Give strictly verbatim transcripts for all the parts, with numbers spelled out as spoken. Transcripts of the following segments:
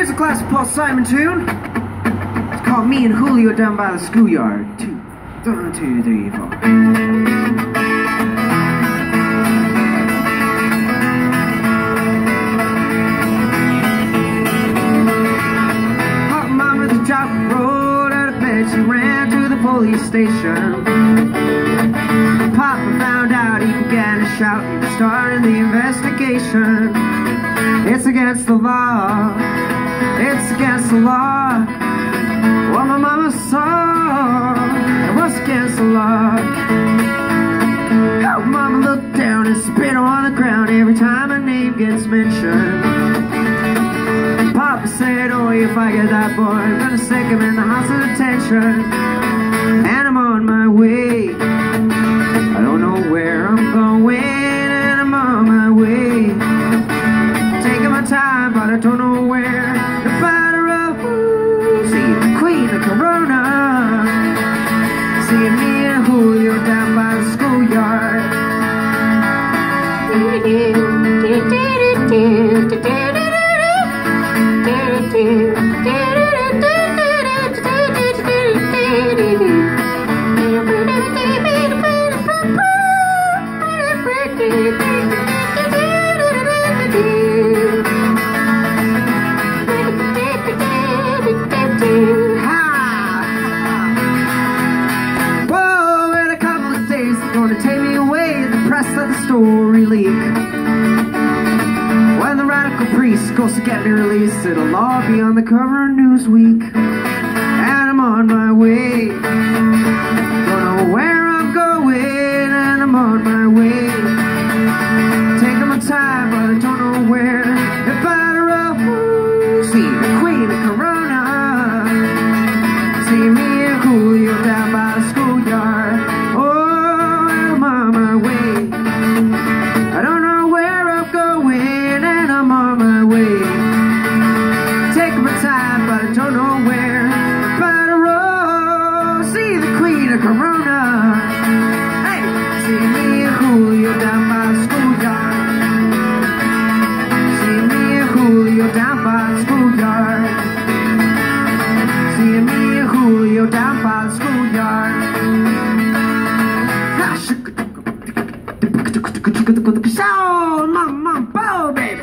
Here's a classic Paul Simon tune. It's called Me and Julio Down by the Schoolyard. Two, one, two, three, four. Hot mama the job rolled out of bed. She ran to the police station. Papa found out, he began to shout and started the investigation. It's against the law, it's against the law. What my mama saw, it was against the law. How mama looked down and spit on the ground every time her name gets mentioned. Papa said, oh, if I get that boy, I'm gonna stick him in the house of detention. And I'm on my way, I don't know where I'm going, and I'm on my way. Taking my time, but I don't know where. The batter of, ooh, see the queen of Corona. See me and Julio down by the schoolyard. Gonna take me away, the press of the story leak. When the radical priest goes to get me released, it'll all be on the cover of Newsweek. And I'm on my way, don't know where I'm going, and I'm on my way. Taking my time, but I don't know where. If batter up, ooh, see the queen of Corona. See me and Julio down by the schoolyard. Oh, I don't know where I'm going, and I'm on my way. Taking my time, but I don't know where. Better roll, see the queen of Corona. Hey, see me and Julio down by the schoolyard. See me and Julio down by the schoolyard. See me and Julio down by the schoolyard. Sound, mama, mama, bow, baby.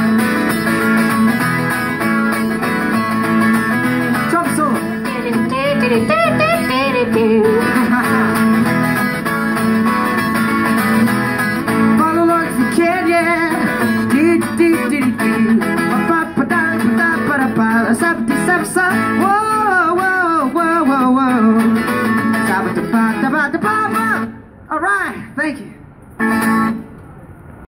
Jump solo. Follow like we can, yeah. Dee dee dee dee. Ba ba ba da ba da ba da ba. Sap sap sap. Whoa whoa whoa whoa whoa. Sap da ba da ba da ba. All right, thank you.